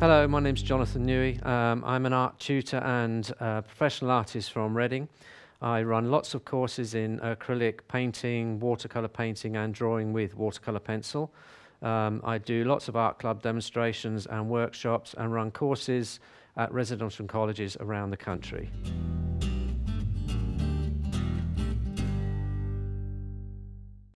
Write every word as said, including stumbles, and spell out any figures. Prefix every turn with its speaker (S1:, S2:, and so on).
S1: Hello, my name's Jonathan Newey. Um, I'm an art tutor and uh, professional artist from Reading. I run lots of courses in acrylic painting, watercolour painting and drawing with watercolour pencil. Um, I do lots of art club demonstrations and workshops and run courses at residential colleges around the country.